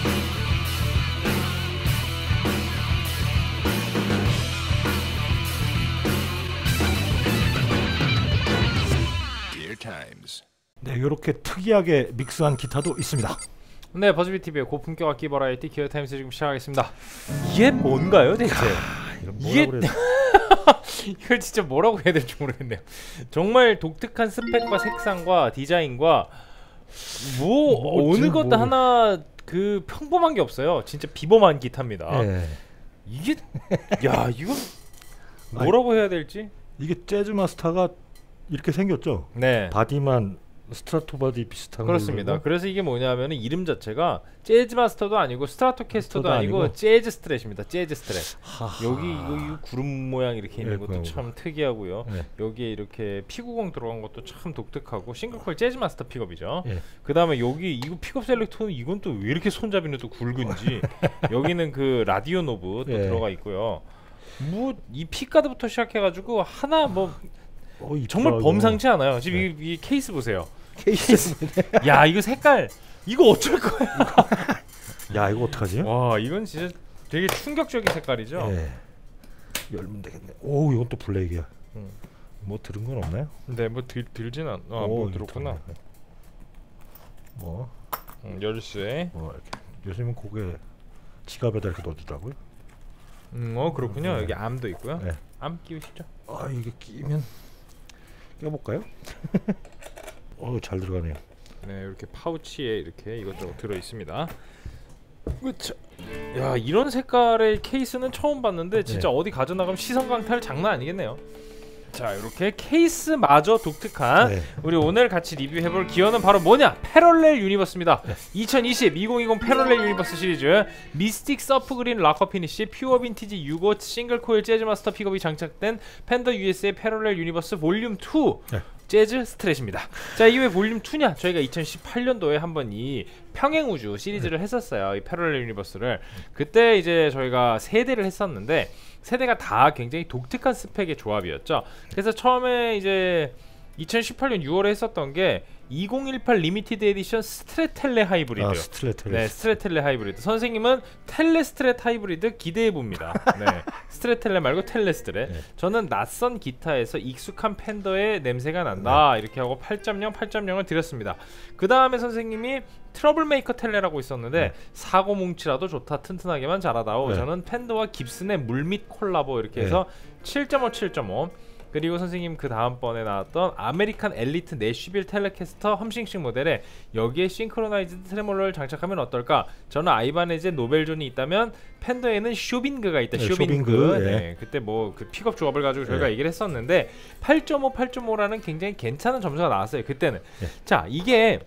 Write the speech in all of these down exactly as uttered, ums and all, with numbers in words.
네, 이렇게 특이하게 믹스한 기타도 있습니다. 네, 버즈비티비의 고품격 악기 버라이티 기어타임스 지금 시작하겠습니다. 이게 뭔가요 대체? 아, 이건 이게 뭐라고 이걸 진짜 뭐라고 해야 될지 모르겠네요. 정말 독특한 스펙과 색상과 디자인과 뭐, 뭐 어느 것도 뭐... 하나 그 평범한 게 없어요. 진짜 비범한 기타입니다. 네. 이게 야 이건 뭐라고 아니, 해야 될지. 이게 재즈 마스터가 이렇게 생겼죠. 네. 바디만 스트라토바디 비슷한 그렇습니다. 걸로. 그래서 이게 뭐냐면 이름 자체가 재즈 마스터도 아니고 스트라토캐스터도 아니고, 아니고 재즈 스트랫입니다. 재즈 스트랫. 하하. 여기 이거, 이거 구름 모양 이렇게 있는 네, 것도 참 특이하고요. 네. 여기에 이렇게 피구공 들어간 것도 참 독특하고 싱글콜 재즈 마스터 픽업이죠. 네. 그 다음에 여기 이거 픽업 셀렉터는 이건 또 왜 이렇게 손잡이는 또 굵은지 여기는 그 라디오 노브 또 네. 들어가 있고요. 뭐 이 픽가드부터 시작해가지고 하나 뭐 어, 정말 범상치 않아요. 지금 네. 이, 이 케이스 보세요. 케이스. 야 이거 색깔 이거 어쩔 거야. 야 이거 어떡하지? 와 이건 진짜 되게 충격적인 색깔이죠. 네. 열면 되겠네. 오 이건 또 블랙이야. 음. 뭐 들은 건 없나요? 네, 뭐 들, 들진 않. 아, 뭐 들었구나. 뭐 음, 열쇠. 뭐 이렇게 요즘은 고개 지갑에다 이렇게 넣어주더라고요. 음, 어 그렇군요. 네. 여기 암도 있고요. 네. 암 끼우시죠. 아 이게 끼면 껴볼까요? 어 잘 들어가네요. 네, 이렇게 파우치에 이렇게 이것저것 들어 있습니다. 그쵸. 야 이런 색깔의 케이스는 처음 봤는데 진짜 네. 어디 가져나가면 시선 강탈 장난 아니겠네요. 자 이렇게 케이스마저 독특한 네. 우리 오늘 같이 리뷰해볼 기어는 바로 뭐냐? 패럴렐 유니버스입니다. 네. 이천이십 이천이십 패럴렐 유니버스 시리즈 미스틱 서프 그린 락커 피니시 퓨어 빈티지 육십오 싱글 코일 재즈 마스터 픽업이 장착된 팬더 유에스의 패럴렐 유니버스 볼륨 투 네. 재즈 스트랫입니다. 자, 이게 왜 볼륨 투냐? 저희가 이천십팔 년도에 한번 이 평행우주 시리즈를 네. 했었어요. 이 패럴렐 유니버스를. 그때 이제 저희가 세 대를 했었는데 세 대가 다 굉장히 독특한 스펙의 조합이었죠. 그래서 처음에 이제 이천십팔 년 유월에 했었던 게 이천십팔 리미티드 에디션 스트레텔레 하이브리드. 아, 스트레텔레. 네, 스트레텔레 하이브리드. 선생님은 텔레 스트레트 하이브리드 기대해 봅니다. 네, 스트레텔레 말고 텔레 스트레. 네. 저는 낯선 기타에서 익숙한 팬더의 냄새가 난다. 네. 이렇게 하고 팔 점 영, 팔 점 영을 드렸습니다. 그 다음에 선생님이 트러블 메이커 텔레라고 있었는데 네. 사고 뭉치라도 좋다, 튼튼하게만 자라다오. 네. 저는 팬더와 깁슨의 물밑 콜라보 이렇게 해서 네. 칠 점 오, 칠 점 오. 그리고 선생님 그 다음번에 나왔던 아메리칸 엘리트 내쉬빌 텔레캐스터 험싱싱 모델에 여기에 싱크로나이즈드 트레몰러를 장착하면 어떨까? 저는 아이바네즈의 노벨존이 있다면 팬더에는 쇼빙그가 있다. 네, 쇼빙그. 쇼빙그. 네. 네. 그때 뭐 그 픽업 조합을 가지고 저희가 네. 얘기를 했었는데 팔 점 오, 팔 점 오라는 굉장히 괜찮은 점수가 나왔어요. 그때는. 네. 자, 이게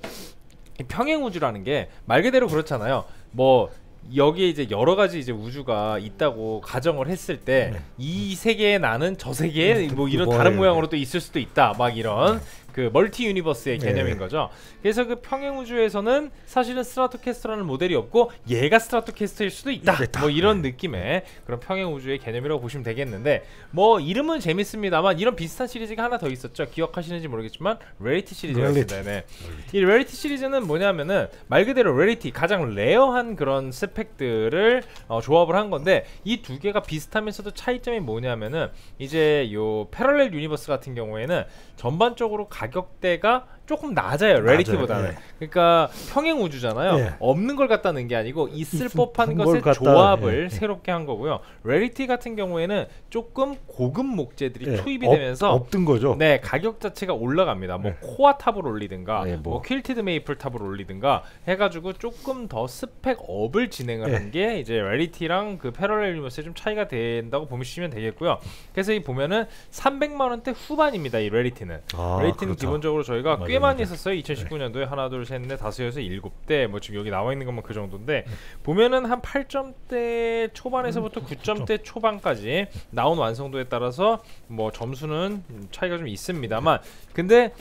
평행우주라는 게 말 그대로 그렇잖아요. 뭐 여기에 이제 여러 가지 이제 우주가 있다고 가정을 했을 때 이 네. 세계에 나는 저 세계에 뭐 이런 다른 모양으로 또 있을 수도 있다. 막 이런 그 멀티 유니버스의 개념인 네. 거죠. 그래서 그 평행 우주에서는 사실은 스트라토캐스터라는 모델이 없고 얘가 스트라토캐스터일 수도 있다. 뭐 이런 느낌의 그런 평행 우주의 개념이라고 보시면 되겠는데 뭐 이름은 재밌습니다만 이런 비슷한 시리즈가 하나 더 있었죠. 기억하시는지 모르겠지만 레리티 시리즈가 있습니다. 네. 이 레리티 시리즈는 뭐냐면은 말 그대로 레리티 가장 레어한 그런 스펙들을 어, 조합을 한 건데 이 두 개가 비슷하면서도 차이점이 뭐냐면은 이제 요 패럴렐 유니버스 같은 경우에는 전반적으로 가격대가 조금 낮아요. 레리티보다는. 예. 그러니까 평행 우주잖아요. 예. 없는 걸 갖다 넣은 게 아니고 있을 법한 것의 갖다, 조합을 예. 새롭게 한 거고요. 레리티 같은 경우에는 조금 고급 목재들이 예. 투입이 업, 되면서 없던 거죠. 네, 가격 자체가 올라갑니다. 뭐 예. 코아 탑을 올리든가 예, 뭐. 뭐 퀼티드 메이플 탑을 올리든가 해가지고 조금 더 스펙 업을 진행을 예. 한 게 이제 레리티랑 그 패럴렐 유니버스에 좀 차이가 된다고 보시면 되겠고요. 그래서 이 보면은 삼백만 원대 후반입니다. 이 레리티는. 아, 레리티는 그렇다. 기본적으로 저희가 맞아요. 꽤 많이 했었어요. 이천십구 년도에 하나 둘 셋 넷 다섯 여섯 일곱 대 뭐 지금 여기 나와 있는 것만 그 정도인데 네. 보면은 한 팔 점대 초반에서부터 음, 구 점대 초반까지 나온 완성도에 따라서 뭐 점수는 차이가 좀 있습니다만 근데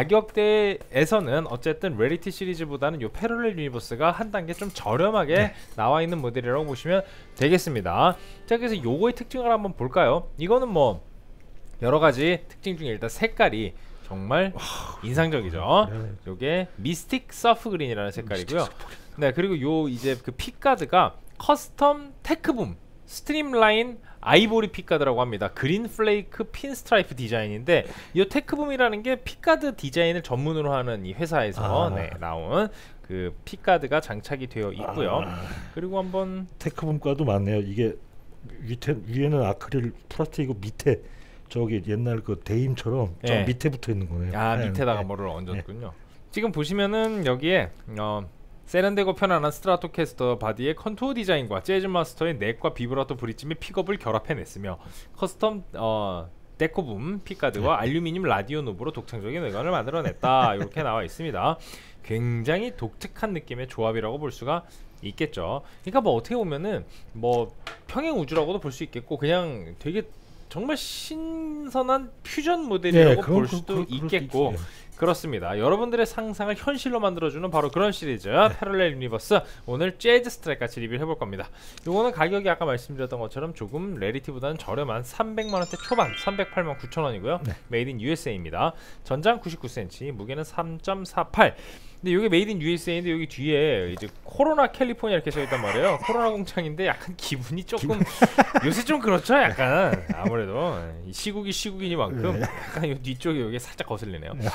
가격대에서는 어쨌든 레리티 시리즈보다는 요 패럴렐 유니버스가 한 단계 좀 저렴하게 네. 나와 있는 모델이라고 보시면 되겠습니다. 자, 그래서 요거의 특징을 한번 볼까요? 이거는 뭐 여러 가지 특징 중에 일단 색깔이 정말 인상적이죠. 요게 미스틱 서프 그린이라는 색깔이고요. 네, 그리고 요 이제 그 픽가드가 커스텀 테크붐 스트림라인 아이보리 픽가드라고 합니다. 그린 플레이크 핀 스트라이프 디자인인데 이 테크붐이라는 게 픽가드 디자인을 전문으로 하는 이 회사에서 아. 네, 나온 그 픽가드가 장착이 되어 있고요. 아. 그리고 한번 테크붐과도 많네요. 이게 밑에 위에는 아크릴 플라스틱이고 밑에 저기 옛날 그 데임처럼 저 네. 밑에 붙어 있는 거네요. 아 네, 밑에다가 네. 뭐를 얹었군요. 지금 보시면은 여기에 어, 세련되고 편안한 스트라토캐스터 바디의 컨투어 디자인과 재즈 마스터의 넥과 비브라토 브릿지 픽업을 결합해냈으며 커스텀 어, 데코붐 픽가드와 네. 알루미늄 라디오 노브로 독창적인 외관을 만들어냈다. 이렇게 나와 있습니다. 굉장히 독특한 느낌의 조합이라고 볼 수가 있겠죠. 그러니까 뭐 어떻게 보면은 뭐 평행 우주라고도 볼 수 있겠고 그냥 되게 정말 신선한 퓨전 모델이라고 네, 볼 그, 수도 그, 그, 있겠고 그럴 수도 그렇습니다. 여러분들의 상상을 현실로 만들어주는 바로 그런 시리즈 네. 패럴렐 유니버스 오늘 재즈 스트라이크 같이 리뷰를 해볼 겁니다. 요거는 가격이 아까 말씀드렸던 것처럼 조금 레리티보다는 저렴한 삼백만 원대 초반 삼백팔만 구천 원이고요. 네. 메이드 인 유에스에이입니다. 전장 구십구 센티미터, 무게는 삼 점 사팔. 근데 이게 메이드 인 유에스에이인데 여기 뒤에 이제 코로나 캘리포니아 이렇게 써있단 말이에요. 코로나 공장인데 약간 기분이 조금 요새 좀 그렇죠. 약간 아무래도 이 시국이 시국이니만큼 네. 약간 이 뒤쪽에 여기 살짝 거슬리네요. 네.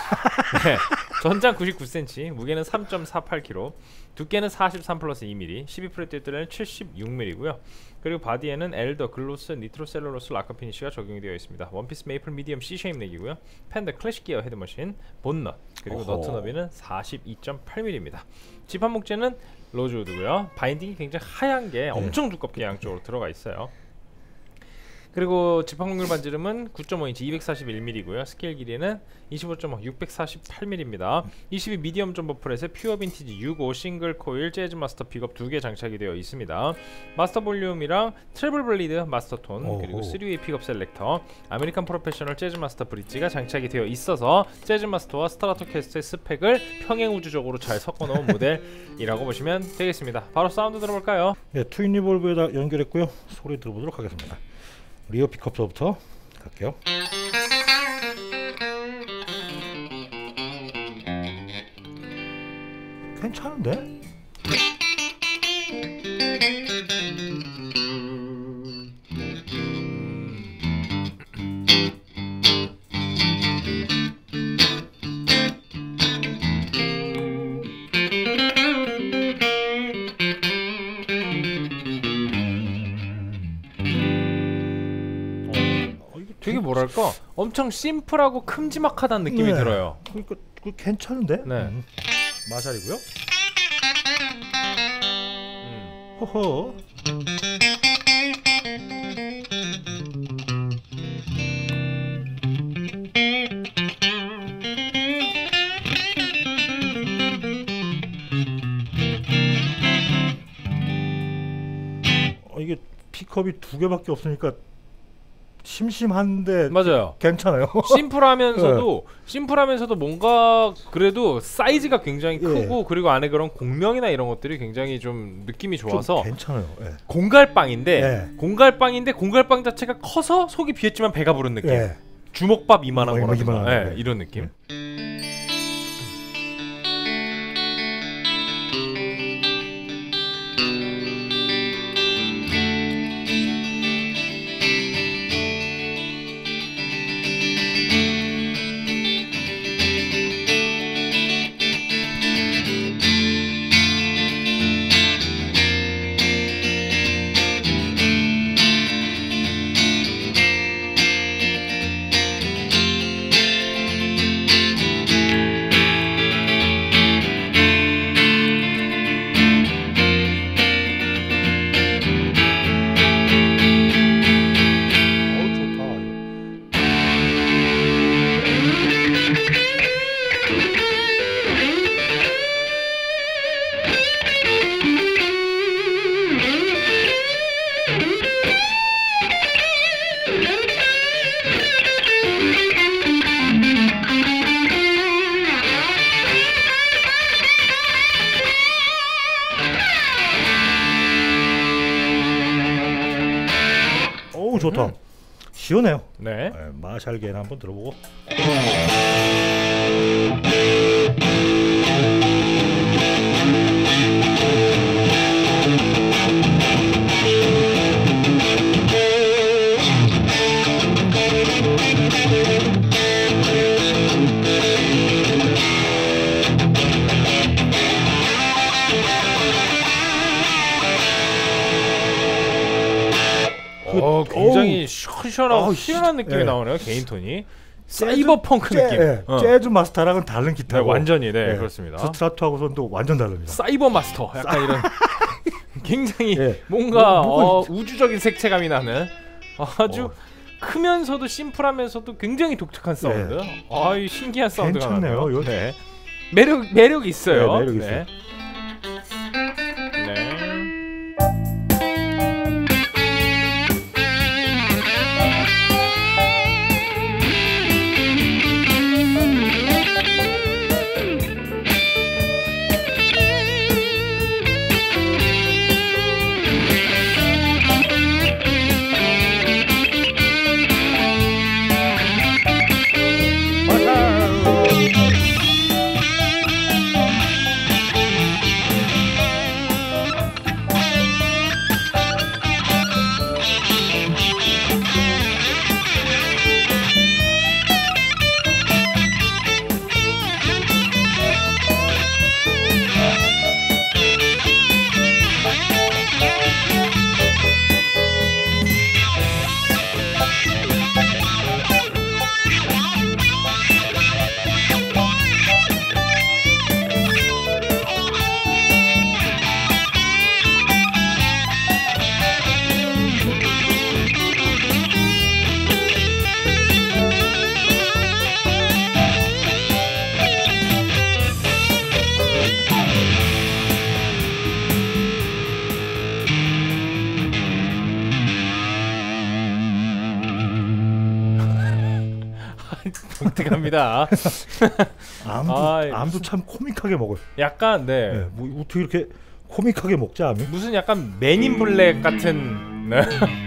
전장 구십구 센티미터, 무게는 삼 점 사팔 킬로그램, 두께는 사십삼 플러스 이 밀리미터, 십이 프레트에는 칠십육 밀리미터고요. 그리고 바디에는 엘더, 글로스, 니트로셀룰로스 라커 피니쉬가 적용이 되어 있습니다. 원피스 메이플 미디엄 C 쉐입 넥이고요. 팬더 클래식 기어 헤드머신, 본넛, 그리고 어허. 너트 너비는 사십이 점 팔 밀리미터입니다. 지판 목재는 로즈우드고요. 바인딩이 굉장히 하얀 게 엄청 두껍게 양쪽으로 들어가 있어요. 그리고 지판 공률 반지름은 구 점 오 인치 이백사십일 밀리미터고요. 스케일 길이는 이십오 점 오 육백사십팔 밀리미터입니다. 이십이 미디엄 점버 프렛에 퓨어 빈티지 육십오 싱글 코일 재즈 마스터 픽업 두 개 장착이 되어 있습니다. 마스터 볼륨이랑 트래블 블리드 마스터 톤, 그리고 쓰리 웨이 픽업 셀렉터, 아메리칸 프로페셔널 재즈 마스터 브릿지가 장착이 되어 있어서 재즈 마스터와 스트라토캐스트의 스펙을 평행 우주적으로 잘 섞어 놓은 모델이라고 보시면 되겠습니다. 바로 사운드 들어볼까요? 네, 트윈 리볼브에다 연결했고요. 소리 들어보도록 하겠습니다. 리어 픽업서부터 갈게요. 괜찮은데? 되게 뭐랄까 엄청 심플하고 큼지막하다는 느낌이 네. 들어요. 그러니까 그 괜찮은데? 네. 음. 마샬이고요. 음. 호호. 어, 이게 픽업이 두 개밖에 없으니까 심심한데 맞아요. 괜찮아요. 심플하면서도 심플하면서도 뭔가 그래도 사이즈가 굉장히 예. 크고 그리고 안에 그런 공명이나 이런 것들이 굉장히 좀 느낌이 좋아서 좀 괜찮아요. 예. 공갈빵인데 예. 공갈빵인데 공갈빵 자체가 커서 속이 비었지만 배가 부른 느낌. 예. 주먹밥 이만한 어, 거라든가 이만한 예, 거. 이런 느낌. 어, 좋다 이거. 어우 좋다. 시원해요. 네. 네, 마샬게는 한번 들어보고. 어, 굉장히 시원시원하고 어우, 시원한 느낌이 예. 나오네요. 개인 톤이. 사이버펑크 재즈, 느낌. 예, 어. 재즈 마스터랑은 다른 네, 기타고 완전히 네, 예, 그렇습니다. 스트라토하고선도 완전 다릅니다. 사이버 마스터 약간 이런 굉장히 예. 뭔가 뭐, 뭐가 어, 우주적인 색채감이 나는 아주 어. 크면서도 심플하면서도 굉장히 독특한 사운드. 아이 신기한 사운드가 괜찮네요, 나네요. 이거. 네. 매력 매력 있어요. 네, 매력 있어요. 네. 네. 독특합니다. 암도, 아, 암도 참 코믹하게 먹어요. 약간 네. 네, 뭐 어떻게 이렇게 코믹하게 먹지 암이? 무슨 약간 맨인 블랙 같은 네.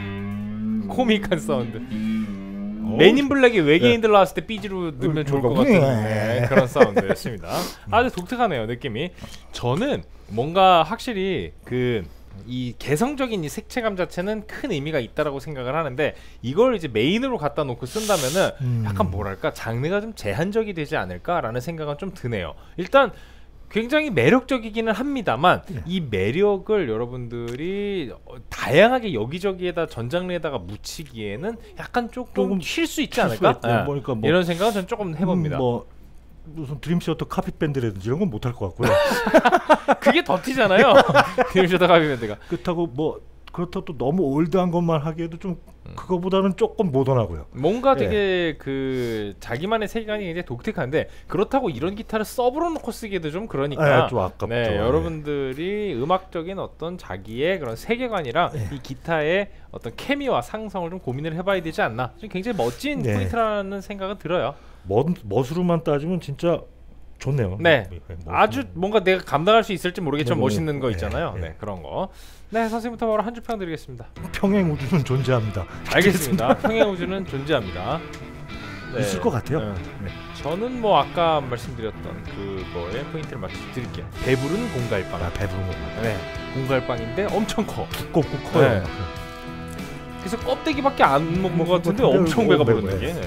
코믹한 사운드. 어, 맨인 블랙이 외계인들 나왔을 때 삐지로 넣으면 좋을 것 같은 네, 그런 사운드였습니다. 아주 독특하네요 느낌이. 저는 뭔가 확실히 그 이 개성적인 이 색채감 자체는 큰 의미가 있다라고 생각을 하는데 이걸 이제 메인으로 갖다 놓고 쓴다면은 음. 약간 뭐랄까 장르가 좀 제한적이 되지 않을까라는 생각은 좀 드네요. 일단 굉장히 매력적이기는 합니다만 네. 이 매력을 여러분들이 어, 다양하게 여기저기에다 전 장르에다가 묻히기에는 약간 조금 조금 튈 수 있지 튈 않을까? 수가 있고, 예. 그러니까 뭐, 이런 생각은 전 조금 해봅니다. 음, 뭐 무슨 드림시어터 카핏 밴드라든지 이런 건 못할 것 같고요. 그게 더 튀잖아요. 드림쇼다 가비밴드가. 그렇다고 뭐 그렇다고 또 너무 올드한 것만 하기에도 좀 그거보다는 조금 모던하고요. 뭔가 예. 되게 그 자기만의 세계관이 굉장히 독특한데 그렇다고 이런 기타를 서브로 놓고 쓰기도 좀 그러니까 예, 좀 아깝죠. 네, 예. 여러분들이 음악적인 어떤 자기의 그런 세계관이랑 예. 이 기타의 어떤 케미와 상성을 좀 고민을 해봐야 되지 않나. 좀 굉장히 멋진 네. 포인트라는 생각은 들어요. 멋, 멋으로만 따지면 진짜 좋네요. 네, 멋, 아주 뭔가 내가 감당할 수 있을지 모르겠지만 너무, 멋있는 거 예, 있잖아요. 예. 네, 그런 거. 네, 선생님부터 바로 한 줄 평 드리겠습니다. 평행 우주는 존재합니다. 알겠습니다. 평행 우주는 존재합니다. 네. 있을 것 같아요. 네. 네. 저는 뭐 아까 말씀드렸던 그거에 포인트를 말씀드릴게요. 배부른 공갈빵. 아, 배부른 거 네, 공갈빵인데 엄청 커. 두껍고 커요. 네. 그래서 껍데기밖에 안 먹은 것 같은데 근데 엄청 배가 배고, 부르는 네. 게. 네.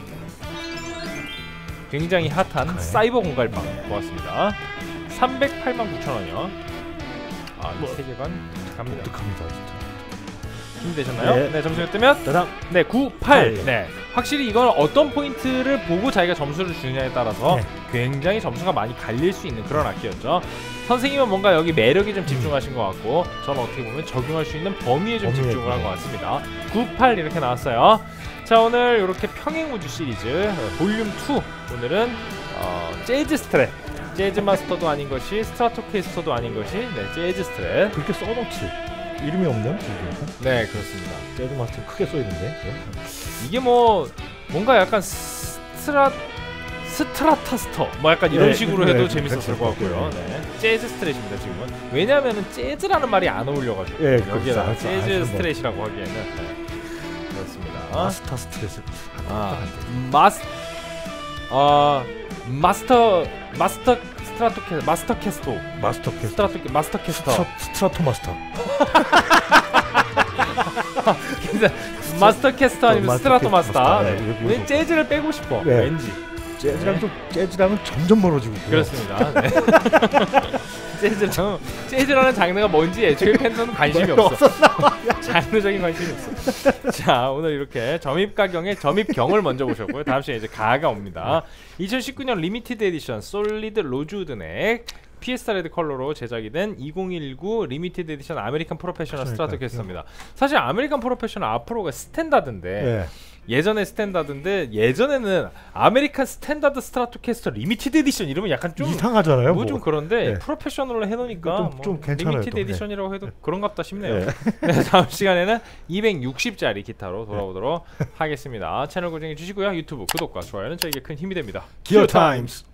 굉장히 핫한 네. 사이버 공갈빵 고맙습니다. 삼백팔만 구천 원이요. 아, 이 뭐, 세계관 갑니다. 독특합니다, 진짜. 준비되셨나요? 네, 네. 점수 뜨면 따당. 네, 구, 팔. 네. 네. 확실히 이건 어떤 포인트를 보고 자기가 점수를 주느냐에 따라서 네. 굉장히 점수가 많이 갈릴 수 있는 그런 악기였죠. 선생님은 뭔가 여기 매력에 좀 집중하신 것 같고 저는 어떻게 보면 적용할 수 있는 범위에 좀 범위에, 집중을 한 네. 것 같습니다. 구, 팔 이렇게 나왔어요. 자, 오늘 이렇게 평행우주 시리즈 볼륨 투 오늘은 어, 재즈 스트랩 재즈 마스터도 아닌 것이 스트라토캐스터도 아닌 것이 네, 재즈 스트랩. 그렇게 써놓지. 이름이 없네요. 네, 그렇습니다. 재즈 마스터 크게 써 있는데. 이게 뭐 뭔가 약간 스트라 스트라타스터 뭐 약간 이런 네, 식으로 네, 해도 네, 재밌었을 그렇죠. 것 같고요. 네. 재즈 스트레이트입니다 지금은. 왜냐하면은 재즈라는 말이 안 어울려가지고 예, 여기에다가 그렇죠. 재즈 아주 뭐. 스트레이트라고 하기에는 네. 그렇습니다. 마스터 스트레스. 아, 마스 아 마스터 마스터 스트라토캐 마스터 캐스토 마스터 캐스터. 스트라토 마스터 캐스터 스트라, 스트라토 마스터. 마스터 캐스터 아니면 마스터 스트라토 캐스터 마스터. 마스터. 네. 네, 우리 재즈를 빼고 싶어. 네. 왠지 재즈랑 네. 좀 재즈랑은 점점 멀어지고 있고요. 그렇습니다. 네. 재즈랑 재즈라는 장르가 뭔지 애초에 팬들은 관심이 없어. 장르적인 관심이 없어. 자, 오늘 이렇게 점입가경의 점입경을 먼저 보셨고요. 다음 시간에 이제 가가 옵니다. 이천십구 년 리미티드 에디션 솔리드 로즈우드넥 피에스타 레드 컬러로 제작이 된 이천십구 리미티드 에디션 아메리칸 프로페셔널 스트라토캐스터입니다. 사실 아메리칸 프로페셔널 앞으로가 스탠다드인데 네. 예전에 스탠다드인데 예전에는 아메리칸 스탠다드 스트라토캐스터 리미티드 에디션 이러면 약간 좀 이상하잖아요. 뭐 좀 그런데 네. 프로페셔널로 해놓으니까 좀- 뭐 좀 괜찮아요, 리미티드 또. 에디션이라고 해도 그런갑다 싶네요. 네. 네, 다음 시간에는 이백육십 짜리 기타로 돌아오도록 하겠습니다. 채널 고정해 주시고요. 유튜브 구독과 좋아요는 저에게 큰 힘이 됩니다. 기어 타임스.